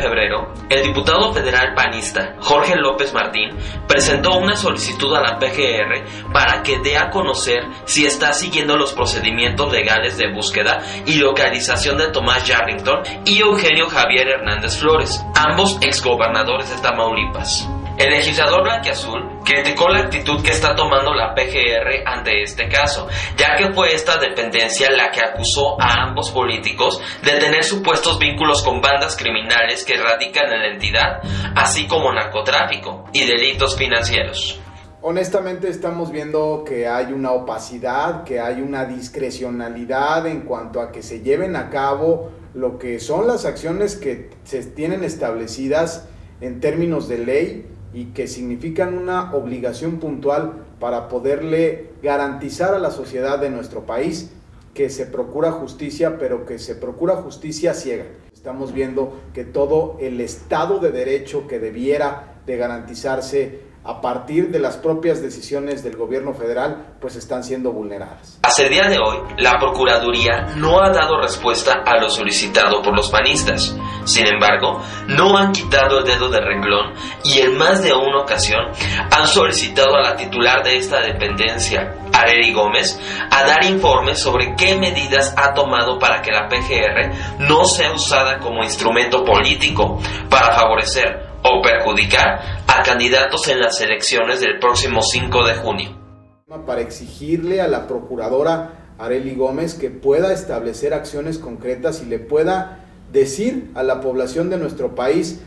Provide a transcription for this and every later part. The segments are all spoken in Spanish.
febrero, el diputado federal panista Jorge López Martín presentó una solicitud a la PGR para que dé a conocer si está siguiendo los procedimientos legales de búsqueda y localización de Tomás Yarrington y Eugenio Javier Hernández Flores, ambos exgobernadores de Tamaulipas. El legislador blanquiazul criticó la actitud que está tomando la PGR ante este caso, ya que fue esta dependencia la que acusó a ambos políticos de tener supuestos vínculos con bandas criminales que radican en la entidad, así como narcotráfico y delitos financieros. Honestamente estamos viendo que hay una opacidad, que hay una discrecionalidad en cuanto a que se lleven a cabo lo que son las acciones que se tienen establecidas en términos de ley y que significan una obligación puntual para poderle garantizar a la sociedad de nuestro país que se procura justicia, pero que se procura justicia ciega. Estamos viendo que todo el Estado de Derecho que debiera de garantizarse a partir de las propias decisiones del gobierno federal, pues están siendo vulneradas. Hasta el día de hoy, la Procuraduría no ha dado respuesta a lo solicitado por los panistas. Sin embargo, no han quitado el dedo del renglón y en más de una ocasión han solicitado a la titular de esta dependencia, Arely Gómez, a dar informes sobre qué medidas ha tomado para que la PGR no sea usada como instrumento político para favorecer o perjudicar a candidatos en las elecciones del próximo 5 de junio. Para exigirle a la procuradora Arely Gómez que pueda establecer acciones concretas y le pueda decir a la población de nuestro país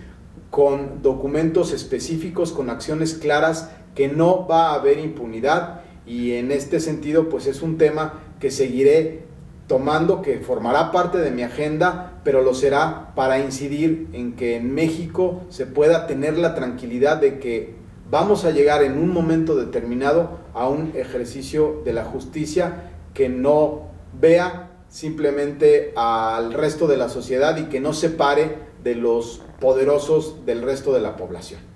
con documentos específicos, con acciones claras, que no va a haber impunidad, y en este sentido pues es un tema que seguiré tomando, que formará parte de mi agenda, pero lo será para incidir en que en México se pueda tener la tranquilidad de que vamos a llegar en un momento determinado a un ejercicio de la justicia que no vea simplemente al resto de la sociedad y que no separe de los poderosos del resto de la población.